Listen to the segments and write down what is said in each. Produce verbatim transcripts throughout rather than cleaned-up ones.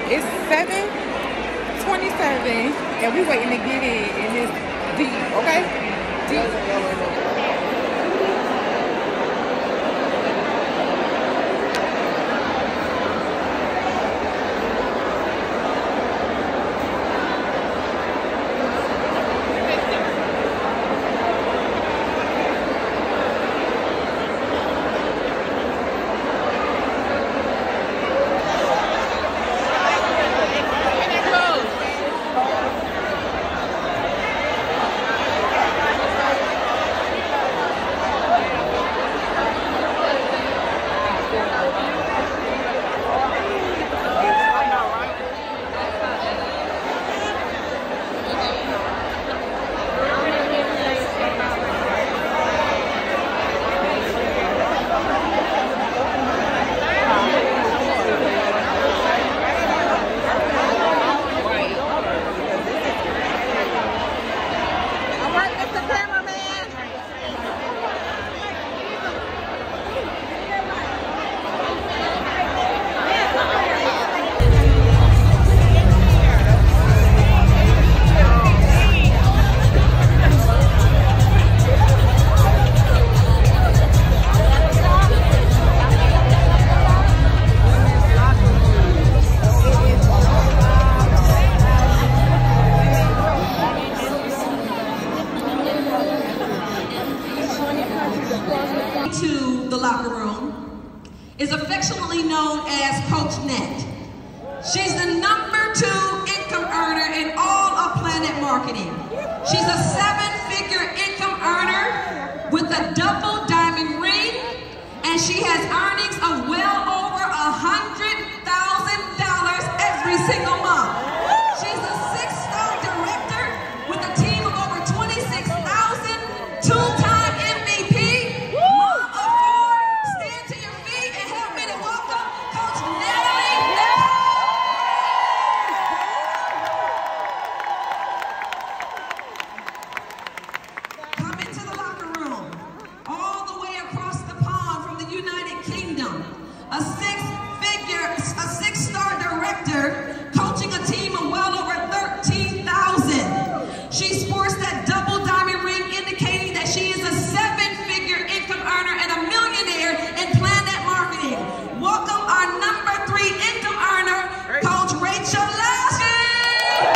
It's seven twenty-seven, and we waiting to get in, and it's deep, okay? Deep. To the locker room is affectionately known as Coach Net. She's the number two income earner in all of Planet Marketing. She's a seven-figure income earner with a double diamond ring, and she has earnings of well over a hundred thousand dollars every single month. She's a six-star director with a team of over twenty-six thousand, two-time M V P. Coaching a team of well over thirteen thousand. She sports that double diamond ring, indicating that she is a seven-figure income earner and a millionaire in Planet Marketing. Welcome our number three income earner, Coach Rachel Lasky.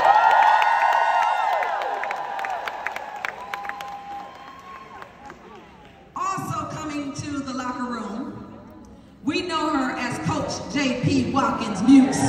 Also coming to the locker room, we know her as Coach J P Watkins Muse.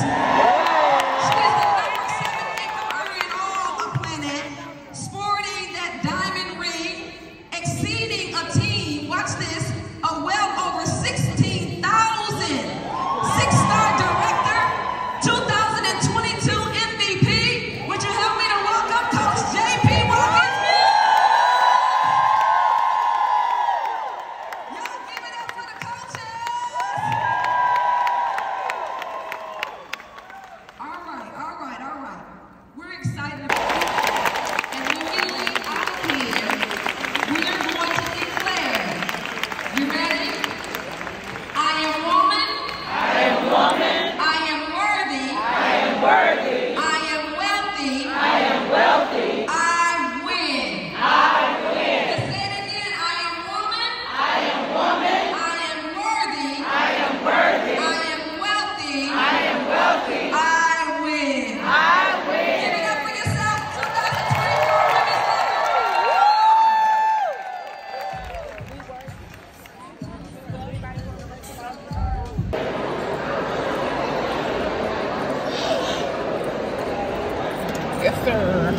Yes, sir.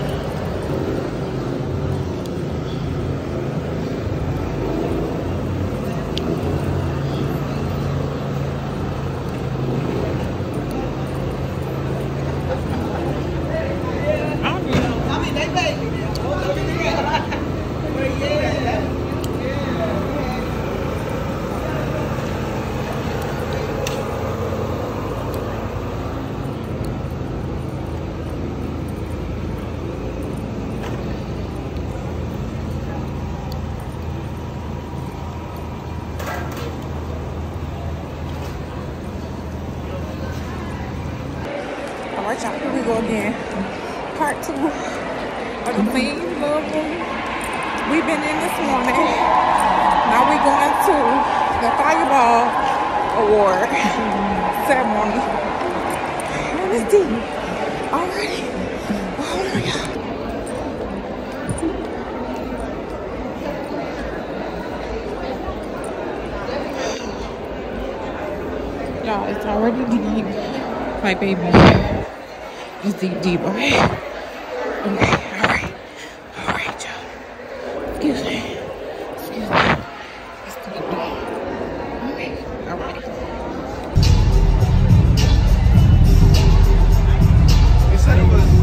Alright, y'all, here we go again. Part two of the Clean Love Room. We've been in this morning. Now we're going to the Fireball Award ceremony. And it's deep. Alright. Oh my God. Y'all, it's already deep. My baby. It's deep, deep, okay? Okay, alright. Alright, y'all. Excuse me. Excuse me. It's deep, deep. Okay, alright. They said it was.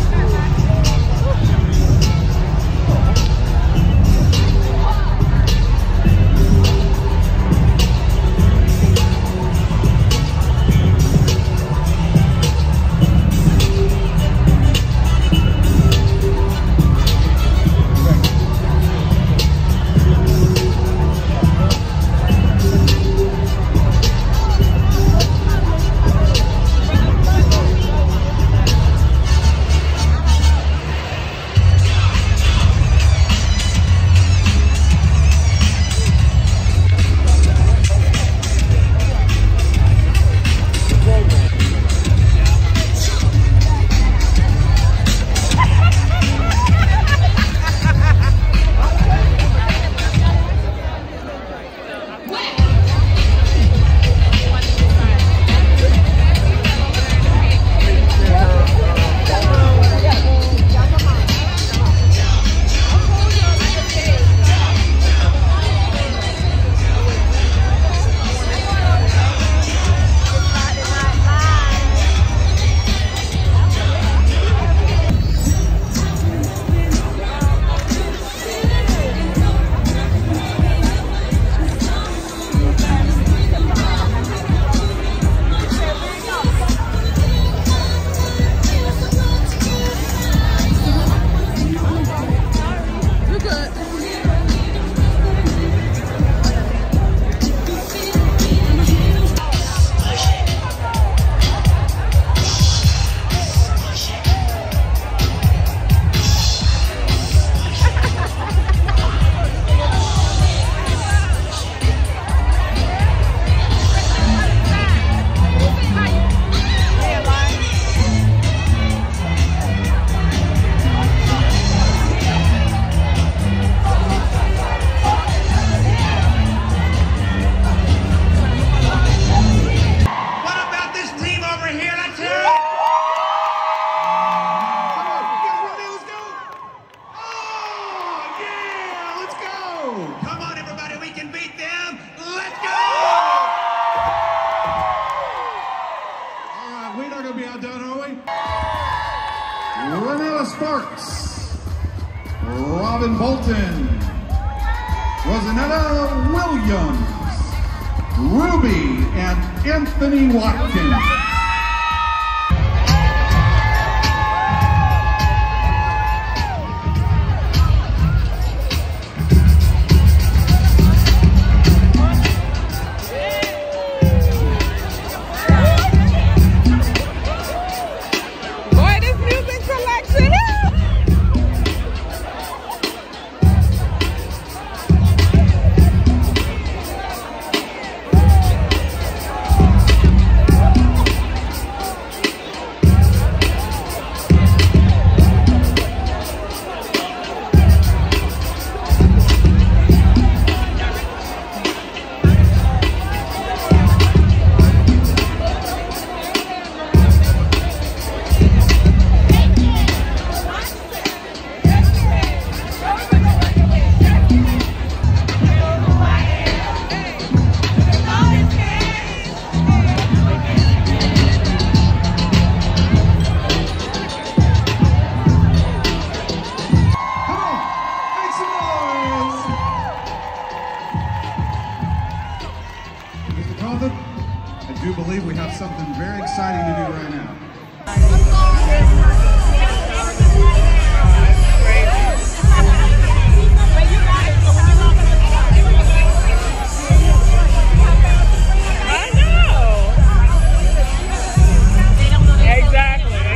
Sparks, Robin Bolton, Rosanetta Williams, Ruby, and Anthony Watkins. I do believe we have something very exciting to do right now. I know. Exactly.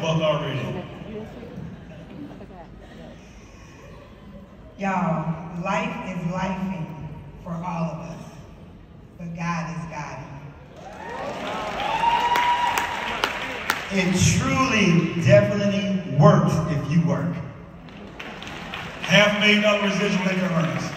book already. Y'all, life is lifing for all of us, but God is guiding. It truly, definitely works if you work. Half a million dollar residual income earners.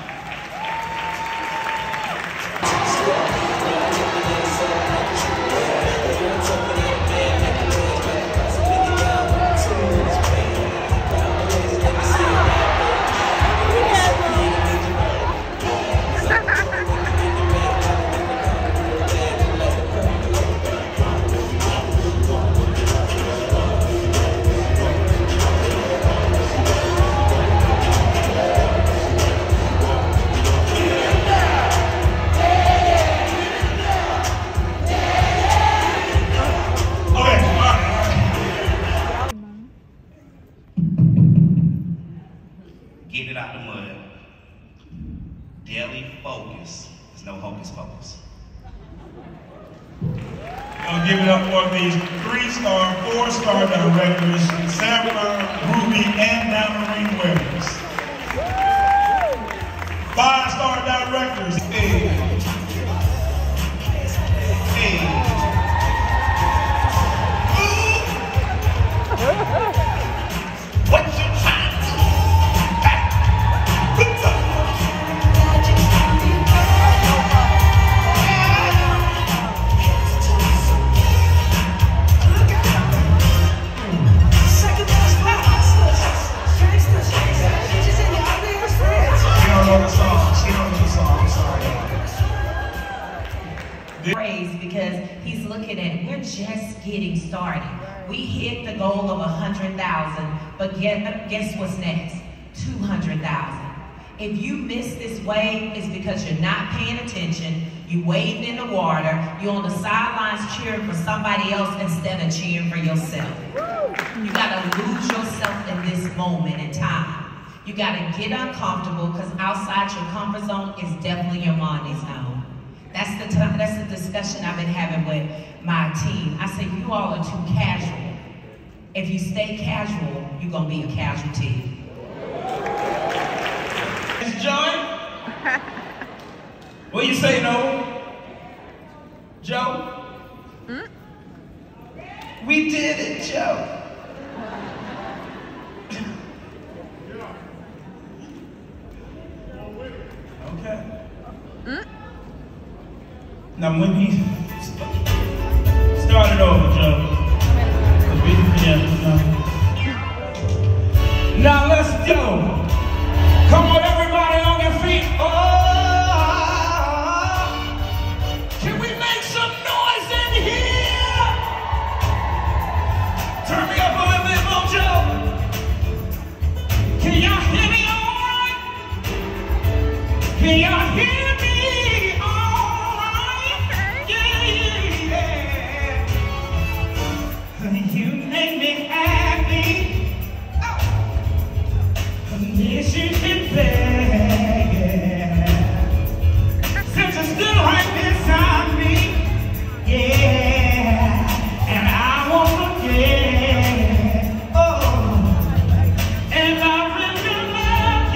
Get it out the mud. Daily focus. There's no hocus pocus. I'll give it up for these three-star, four-star directors, Sanford, Ruby, and Namarine Williams. Five-star directors. Hey. Hey. What you trying to do? Praise because he's looking at, we're just getting started. We hit the goal of one hundred thousand, but guess, guess what's next? two hundred thousand. If you miss this wave, it's because you're not paying attention, you wading in the water, you're on the sidelines cheering for somebody else instead of cheering for yourself. You gotta lose yourself in this moment in time. You gotta get uncomfortable because outside your comfort zone is definitely your money zone. That's the time, that's the discussion I've been having with my team. I say, you all are too casual. If you stay casual, you're gonna be a casualty. It's Joey? What you say, no? Joe? Mm? We did it, Joe. Okay. Mm? Now when he started over, Joe. Now let's go. Come on, everybody on your feet. Oh, can we make some noise in here? Turn me up a little bit more, Joe. Can y'all hear me all right? Can y'all hear me all right? Yeah, yeah, yeah. You make me happy. Yes, you can bear. Since you're still right beside me, yeah, and I won't forget. Oh, and I really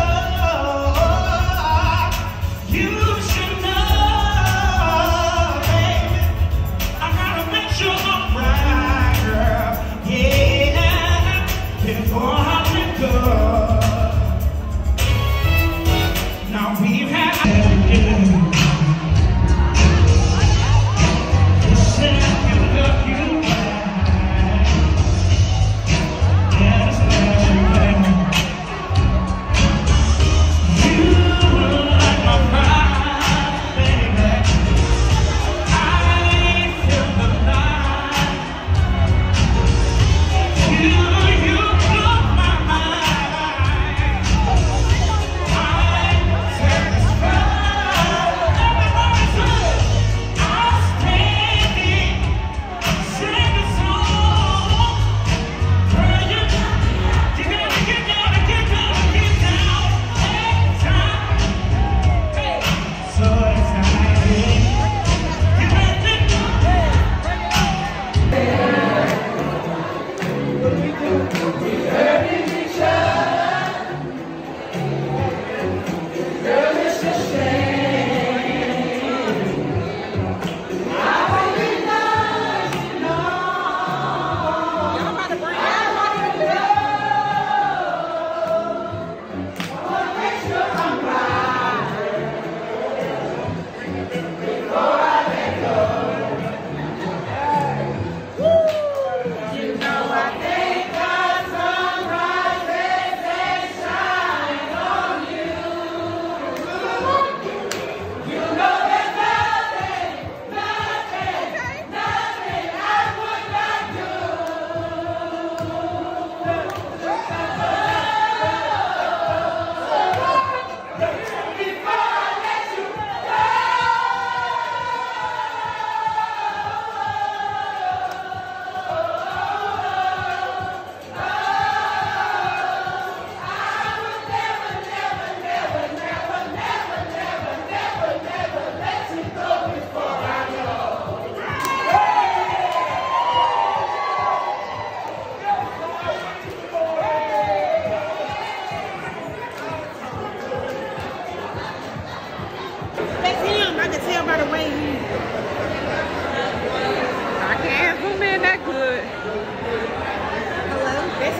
love you. You should know, baby. I gotta make sure I'm right, girl. Yeah.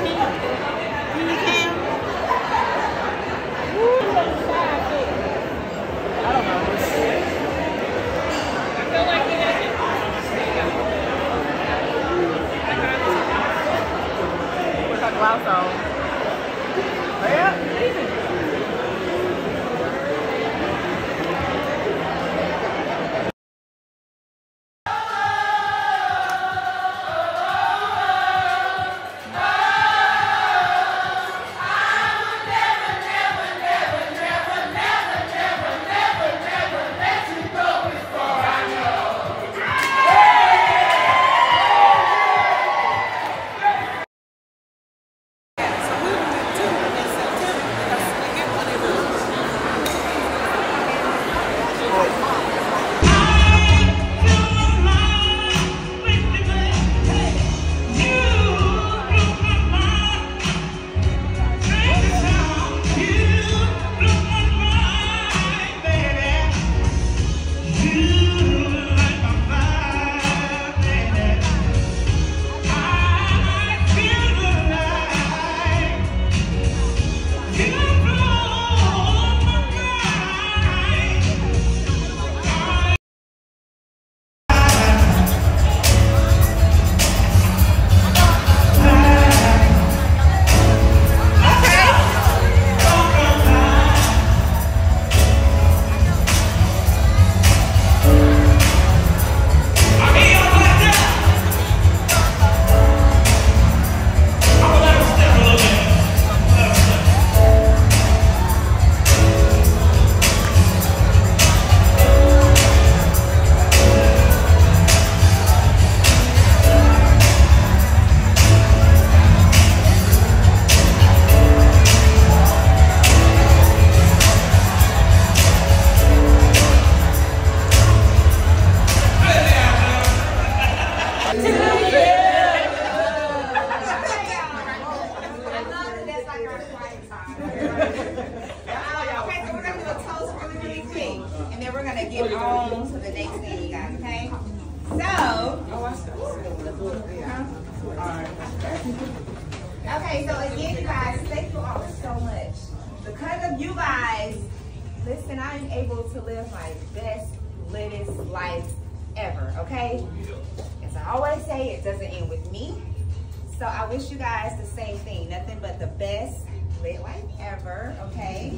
Okay, so again, you guys, thank you all so much. Because of you guys, listen, I'm able to live my best, littest life ever, okay? As I always say, it doesn't end with me. So I wish you guys the same thing, nothing but the best lit life ever, okay?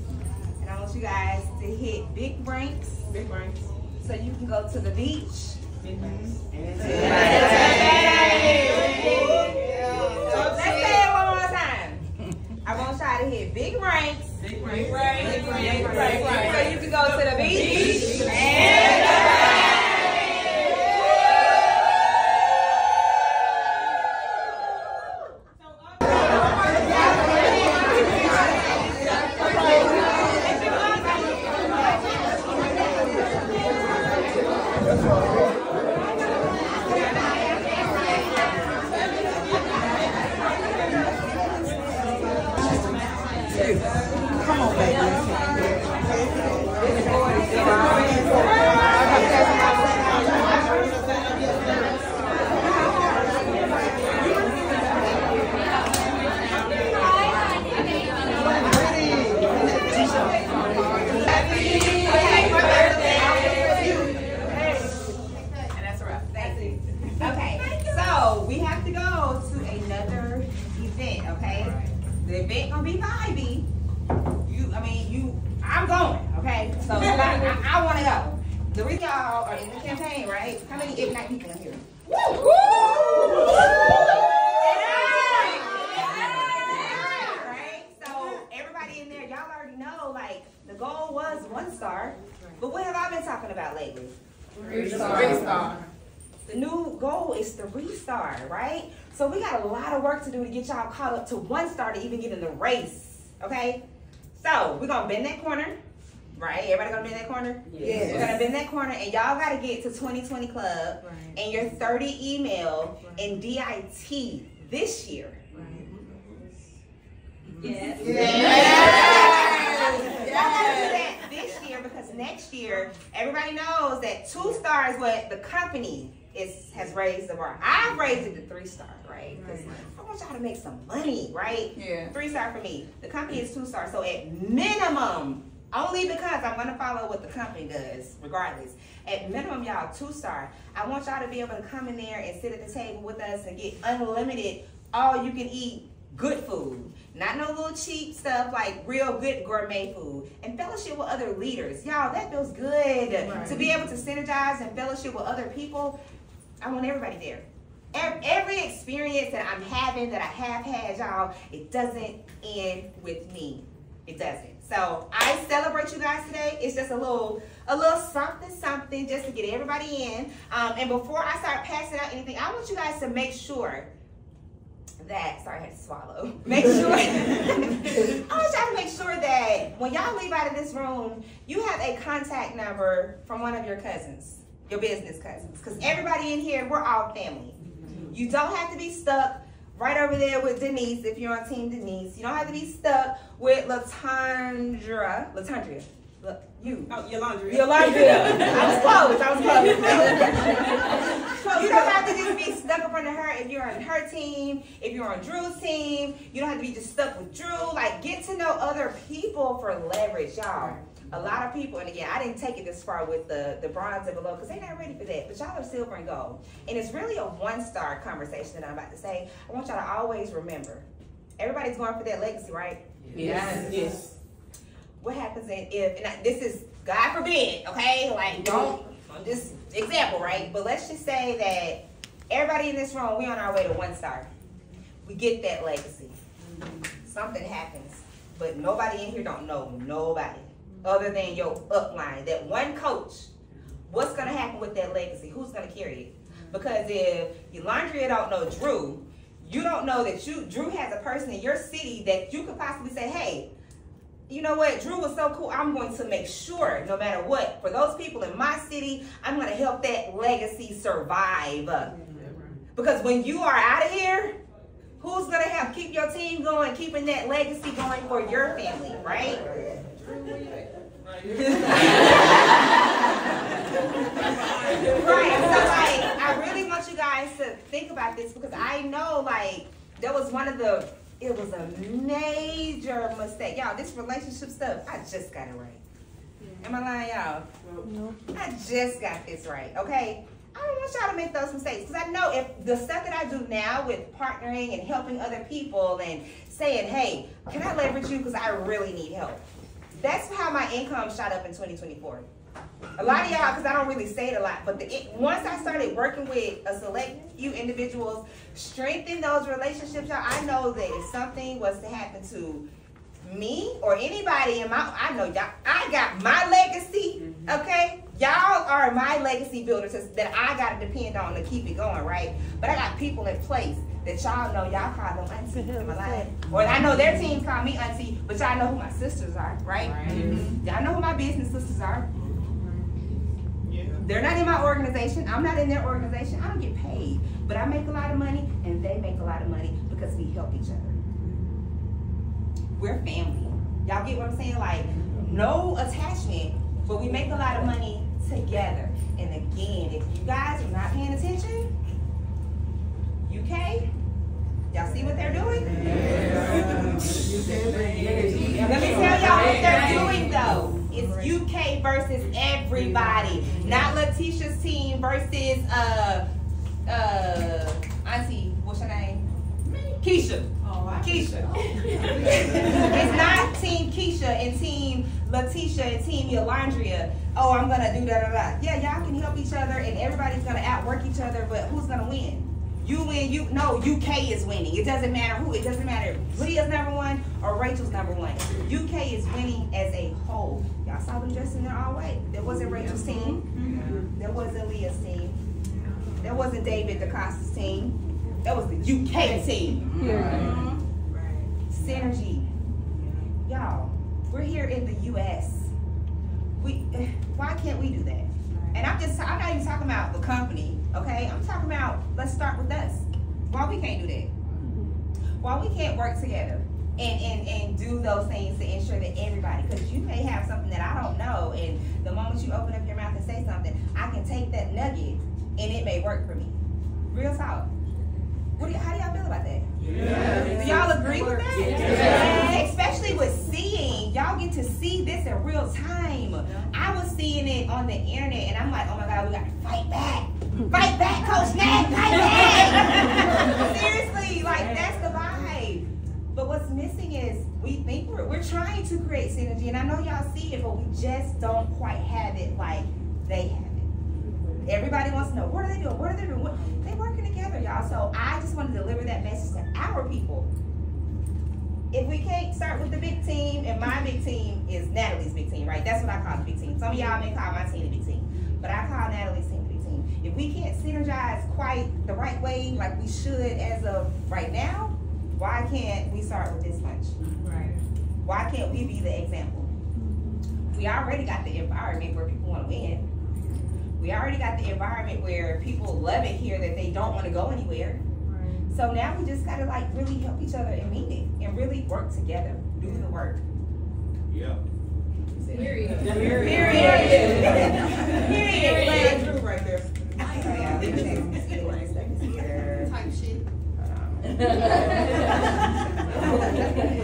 And I want you guys to hit big ranks. Big ranks. So you can go to the beach. Big ranks. And let's say it one more time. I want y'all to hit big ranks. Big ranks. Big ranks. Big ranks. Big ranks. So you can go to the beach. And come on, baby. okay, so we have to go to another event, okay? The event gonna be for Ivy. You, I mean, you, I'm going, okay? So I, I, I wanna go. The reason y'all are in the campaign, right? How many Ignite people in here? Woo! Woo! Right? So everybody in there, y'all already know, like, the goal was one star, but what have I been talking about lately? Three star. Three star. The new goal is three star, right? So we got a lot of work to do to get y'all caught up to one star to even get in the race, okay? So we're gonna bend that corner, right? Everybody gonna bend that corner? Yes. We're gonna bend that corner, and y'all gotta get to twenty twenty Club right. and your thirty email right. and D I T this year. Right. Yes. Yes. Yes. Yes. This year, because next year, everybody knows that two stars what the company is has raised the bar. I've raised it to three star, right? Because I want y'all to make some money, right? Yeah. Three star for me. The company is two star, so at minimum, only because I'm gonna follow what the company does, regardless. At minimum, y'all, two star. I want y'all to be able to come in there and sit at the table with us and get unlimited, all you can eat, good food. Not no little cheap stuff, like real good gourmet food. And fellowship with other leaders. Y'all, that feels good. Right. To be able to synergize and fellowship with other people, I want everybody there. Every experience that I'm having, that I have had, y'all, it doesn't end with me. It doesn't. So I celebrate you guys today. It's just a little, a little something, something, just to get everybody in. Um, and before I start passing out anything, I want you guys to make sure that, sorry, I had to swallow. Make sure, I want y'all to make sure that when y'all leave out of this room, you have a contact number from one of your cousins, your business cousins. Because everybody in here, we're all family. You don't have to be stuck right over there with Denise if you're on Team Denise. You don't have to be stuck with Latondra. Latondria. Look, you. Oh, Yolanda. Yolanda. I was close. I was close. You don't have to just be stuck up under her if you're on her team, if you're on Drew's team. You don't have to be just stuck with Drew. Like, get to know other people for leverage, y'all. A lot of people, and again, I didn't take it this far with the, the bronze and below because they're not ready for that, but y'all are silver and gold. And it's really a one-star conversation that I'm about to say. I want y'all to always remember, everybody's going for that legacy, right? Yes. Yes. What happens if, and I, this is, God forbid, okay? Like, don't, this example, right? But let's just say that everybody in this room, we on our way to one star. We get that legacy. Something happens, but nobody in here don't know nobody other than your upline, that one coach. What's gonna happen with that legacy? Who's gonna carry it? Because if Yolanda don't know Drew, you don't know that you Drew has a person in your city that you could possibly say, hey, you know what, Drew was so cool, I'm going to make sure, no matter what, for those people in my city, I'm gonna help that legacy survive. Because when you are out of here, who's gonna help keep your team going, keeping that legacy going for your family, right? Right, so like, I really want you guys to think about this because I know, like, that was one of the, it was a major mistake. Y'all, this relationship stuff, I just got it right. Am I lying, y'all? No. I just got this right, okay? I don't want y'all to make those mistakes because I know if the stuff that I do now with partnering and helping other people and saying, hey, can I leverage you because I really need help? That's how my income shot up in twenty twenty-four. A lot of y'all, because I don't really say it a lot, but the, it, once I started working with a select few individuals, strengthen those relationships, y'all, I know that if something was to happen to me or anybody in my, I know y'all, I got my legacy, okay? Y'all are my legacy builders that I got to depend on to keep it going, right? But I got people in place that y'all know, y'all call them auntie in my life. Or I know their team call me auntie, but y'all know who my sisters are, right? Right. Mm-hmm. Y'all know who my business sisters are. Yeah. They're not in my organization. I'm not in their organization. I don't get paid. But I make a lot of money, and they make a lot of money because we help each other. We're family. Y'all get what I'm saying? Like, no attachment, but we make a lot of money together. And again, if you guys are not paying attention, U K, y'all see what they're doing? Yeah. Let me tell y'all what they're doing though. It's U K versus everybody. Not Letitia's team versus uh uh Auntie, what's her name? Keisha. Oh, Keisha. It's not Team Keisha and Team Letitia and Team Yolandria. Oh, I'm gonna do da da da. Yeah, y'all can help each other and everybody's gonna outwork each other, but who's gonna win? You win, you, no, U K is winning. It doesn't matter who, it doesn't matter if Leah's number one or Rachel's number one. U K is winning as a whole. Y'all saw them dressed in their all white. That wasn't Rachel's team. Mm-hmm. That wasn't Leah's team. That wasn't David DaCosta's team. That was the U K team. Mm-hmm. Right. Synergy. Y'all, we're here in the U S. We, why can't we do that? And I'm just, I'm not even talking about the company, okay? I'm talking about, let's start with us. Why we can't do that? Why we can't work together and, and, and do those things to ensure that everybody, because you may have something that I don't know, and the moment you open up your mouth and say something, I can take that nugget and it may work for me. Real talk. What do y- how do y'all feel about that? Yeah. Do y'all agree with that? Yeah. Especially with seeing, y'all get to see this in real time. I was seeing it on the internet, and I'm like, oh my God, we got to fight back. Fight back, Coach Nat, fight back. Seriously, like that's the vibe. But what's missing is we think we're, we're trying to create synergy, and I know y'all see it, but we just don't quite have it like they have it. Everybody wants to know, what are they doing? What are they doing? What? They're working together, y'all. So I just want to deliver that message to our people. If we can't start with the big team, and my big team is Natalie's big team, right? That's what I call the big team. Some of y'all may call my team the big team, but I call Natalie's team the big team. If we can't synergize quite the right way, like we should as of right now, why can't we start with this much? Right. Why can't we be the example? We already got the environment where people want to win. We already got the environment where people love it here that they don't want to go anywhere. Right. So now we just gotta like really help each other and mean it and really work together, do the work. Yeah. Period. Period. Period. Period. Drew right there. Type shit.